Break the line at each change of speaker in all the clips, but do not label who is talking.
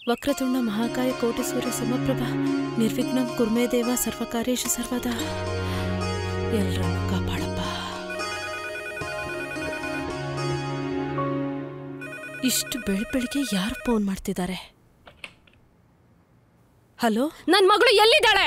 ವಕ್ರತುಂಡ ಮಹಾಕಾಯ ಕೋಟಿ ಸೂರ್ಯ ಸಮಪ್ರಭ ನಿರ್ವಿಘ್ನಂ ಕುರ್ಮೇ ದೇವ ಸರ್ವಕಾರ್ಯೇಷು ಸರ್ವದಾ. ಎಲ್ಲರನ್ನು ಕಾಪಾಡಪ್ಪ. ಇಷ್ಟು ಬೆಳಿಗ್ಗೆ ಯಾರು ಫೋನ್ ಮಾಡ್ತಿದ್ದಾರೆ? ಹಲೋ,
ನನ್ನ ಮಗಳು ಎಲ್ಲಿದ್ದಾಳೆ?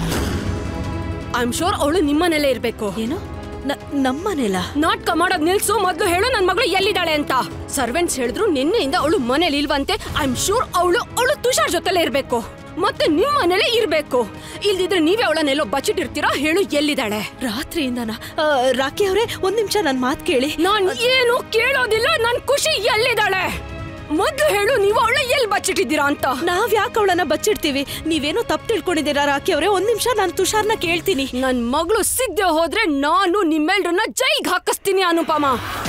ಐ ಆಮ್ ಶೋರ್ ಅವಳು ನಿಮ್ಮನೇಲೇ ಇರಬೇಕು.
ಏನು ನಮ್ಮನೇಲ?
ನಾಟಕ ಮಾಡೋದ್ ನಿಲ್ಸು, ಮೊದಲು ಹೇಳು ನನ್ನ ಮಗಳು ಎಲ್ಲಿದ್ದಾಳೆ ಅಂತ. ಸರ್ವೆಂಟ್ಸ್ ಹೇಳಿದ್ರು ನಿನ್ನೆಯಿಂದ ಅವಳು ಮನೇಲಿ ಇಲ್ವಂತೆ. ಐ ಆಮ್ ಶೋರ್ ಅವಳು ತುಷಾರ್ ಜೊತೆಲೇ ಇರಬೇಕು, ಮತ್ತೆ ನಿಮ್ಮ ಮನೇಲೇ ಇರಬೇಕು. ಇಲ್ದಿದ್ರೆ ನೀವೇ ಅವಳನ್ನೆಲ್ಲೋ ಬಚ್ಚಿಟ್ಟಿರ್ತೀರಾ. ಹೇಳು ಎಲ್ಲಿದ್ದಾಳೆ?
ರಾತ್ರಿಯಿಂದನಾ? ರಾಕಿ ಅವರೇ, ಒಂದ್ ನಿಮಿಷ ನನ್ನ ಮಾತು ಕೇಳಿ.
ನಾನು ಏನು ಕೇಳೋದಿಲ್ಲ. ನನ್ ಖುಷಿ ಎಲ್ಲಿದ್ದಾಳೆ ಮೊದ್ಲು ಹೇಳು. ನೀವು ಅವಳ ಎಲ್ಲಿ ಬಚ್ಚಿಟ್ಟಿದ್ದೀರಾ ಅಂತ.
ನಾವ್ ಯಾಕೆ ಅವಳನ್ನ ಬಚ್ಚಿಡ್ತೀವಿ? ನೀವೇನೋ ತಪ್ಪು ತಿಳ್ಕೊಂಡಿದ್ದೀರಾ ರಾಕಿ ಅವರೇ. ಒಂದ್ ನಿಮಿಷ, ನಾನು ತುಷಾರ್ನ ಕೇಳ್ತೀನಿ.
ನನ್ ಮಗಳು ಸಿಗದೆ ಹೋದ್ರೆ ನಾನು ನಿಮ್ಮೆಲ್ರನ್ನ ಜೈಗ್ ಹಾಕಿಸ್ತೀನಿ ಅನುಪಮ.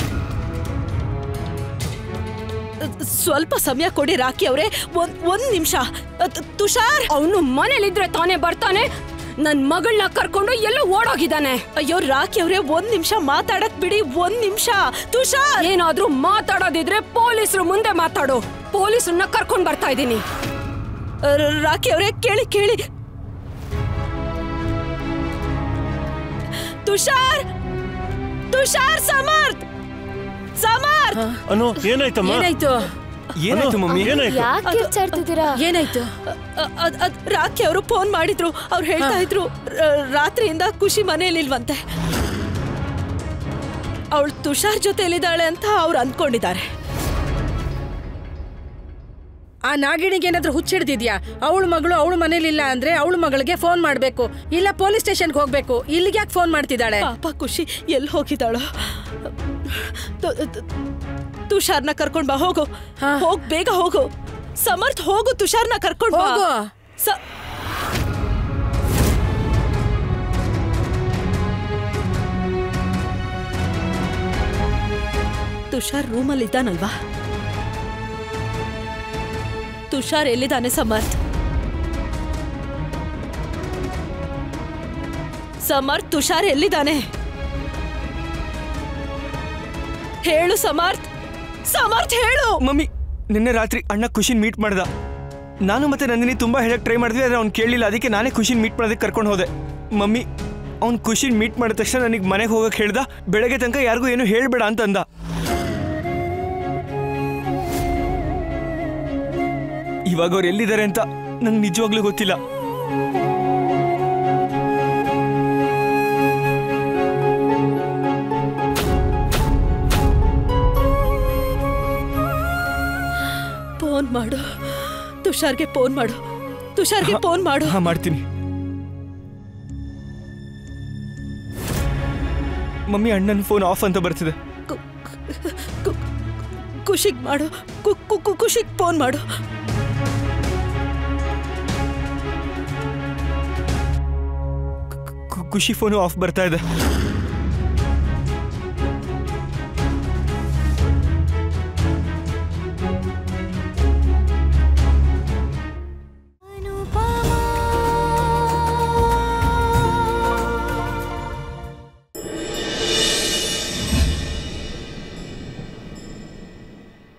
ಸ್ವಲ್ಪ ಸಮಯ ಕೊಡಿ ರಾಕಿ ಅವರೇ, ಒಂದ್ ನಿಮಿಷ. ತುಷಾರ್
ಅವನು ಮನೇಲಿದ್ರೆ ತಾನೇ ಬರ್ತಾನೆ. ನನ್ ಮಗಳನ್ನ ಕರ್ಕೊಂಡು ಎಲ್ಲೋ ಓಡೋಗಿದ್ದಾನೆ.
ಅಯ್ಯೋ ರಾಕಿ ಅವರೇ, ಒಂದ್ ನಿಮಿಷ ಮಾತಾಡಕ್ ಬಿಡಿ. ಒಂದ್ ನಿಮಿಷ. ತುಷಾರ್,
ಏನಾದ್ರೂ ಮಾತಾಡೋದಿದ್ರೆ ಪೊಲೀಸರು ಮುಂದೆ ಮಾತಾಡು. ಪೊಲೀಸರನ್ನ ಕರ್ಕೊಂಡ್ ಬರ್ತಾ ಇದ್ದೀನಿ.
ರಾಕಿ ಅವರೇ, ಕೇಳಿ ಕೇಳಿ. ತುಷಾರ್, ತುಷಾರ್, ಸಮರ್ಥ್, ಸಮರ್ಥ್.
ಅನು, ಏನಾಯ್ತಮ್ಮ?
ಏನಾಯ್ತು?
ಏನಾಯ್ತು ಮಮ್ಮಿ? ಏನಾಯ್ತು?
ಯಾಕೆ ಕಿರ್ಚಾಡ್ತಿದ್ದೀರಾ?
ಏನಾಯ್ತು?
ರಾಕಿ ಅವರು ಫೋನ್ ಮಾಡಿದ್ರು. ಅವ್ರು ಹೇಳ್ತಾ ಇದ್ರು ರಾತ್ರಿಯಿಂದ ಖುಷಿ ಮನೆಯಲ್ಲಿಲ್ವಂತೆ. ಅವಳು ತುಷಾರ್ ಜೊತೆಲಿದ್ದಾಳೆ ಅಂತ ಅವ್ರು ಅಂದ್ಕೊಂಡಿದ್ದಾರೆ.
ಆ ನಾಗಿಣಿಗೆ ಏನಾದ್ರೂ ಹುಚ್ಚಿಡ್ದಿದ್ಯಾ? ಅವಳ ಮಗಳು ಅವಳ ಮನೇಲಿಲ್ಲ ಅಂದ್ರೆ ಅವಳ ಮಗಳಿಗೆ ಫೋನ್ ಮಾಡ್ಬೇಕು, ಇಲ್ಲ ಪೊಲೀಸ್ ಸ್ಟೇಷನ್ಗೆ ಹೋಗ್ಬೇಕು. ಇಲ್ಲಿಗೆ ಯಾಕೆ ಫೋನ್ ಮಾಡ್ತಿದ್ದಾಳೆ?
ಪಾಪ ಖುಷಿ ಎಲ್ಲಿ ಹೋಗಿದ್ದಾಳೋ. ತುಷಾರ್ನ ಕರ್ಕೊಂಡ್ ಬಾ. ಹೋಗು, ಹೋಗ್, ಬೇಗ ಹೋಗು. ಸಮರ್ಥ್, ಹೋಗು, ತುಷಾರ್ನ ಕರ್ಕೊಂಡ್ ಹೋಗು. ತುಷಾರ್ ರೂಮಲ್ಲಿ ಇದ್ದಾನಲ್ವಾ? ತುಷಾರ್ ಎಲ್ಲಿದ್ದಾನೆ ಸಮರ್ಥ್? ಸಮರ್ಥ್, ತುಷಾರ್ ಎಲ್ಲಿದ್ದಾನೆ? ಹೇಳು ಸಮರ್ಥ್, ಸಮರ್ಥ್ ಹೇಳು.
ಮಮ್ಮಿ, ನಿನ್ನೆ ರಾತ್ರಿ ಅಣ್ಣ ಖುಷಿನ್ ಮೀಟ್ ಮಾಡ್ದ. ನಾನು ಮತ್ತೆ ನಂದಿನಿ ತುಂಬಾ ಹೇಳಕ್ ಟ್ರೈ ಮಾಡಿದ್ವಿ, ಆದ್ರೆ ಅವ್ನು ಕೇಳಲಿಲ್ಲ. ಅದಕ್ಕೆ ನಾನೇ ಖುಷಿನ್ ಮೀಟ್ ಮಾಡೋದಕ್ಕೆ ಕರ್ಕೊಂಡು ಹೋದೆ. ಮಮ್ಮಿ, ಅವ್ನು ಖುಷಿನ್ ಮೀಟ್ ಮಾಡಿದ ತಕ್ಷಣ ನನಗೆ ಮನೆಗೆ ಹೋಗಕ್ಕೆ ಹೇಳ್ದ. ಬೆಳಗ್ಗೆ ತನಕ ಯಾರಿಗೂ ಏನು ಹೇಳ್ಬೇಡ ಅಂತ ಅಂದ. ಇವಾಗ ಅವ್ರು ಎಲ್ಲಿದ್ದಾರೆ ಅಂತ ನಂಗೆ ನಿಜವಾಗ್ಲೂ ಗೊತ್ತಿಲ್ಲ.
ಫೋನ್ ಮಾಡು, ತುಷಾರ್ಗೆ ಫೋನ್ ಮಾಡು. ತುಷಾರ್ಗೆ ಫೋನ್ ಮಾಡು.
ಹಾ, ಮಾಡ್ತೀನಿ. ಮಮ್ಮಿ, ಅಣ್ಣನ ಫೋನ್ ಆಫ್ ಅಂತ ಬರ್ತಿದೆ.
ಖುಷಿಗ್ ಮಾಡು. ಖುಷಿಗ್ ಫೋನ್ ಮಾಡು.
ಖುಷಿ ಫೋನು ಆಫ್ ಬರ್ತಾ ಇದೆ.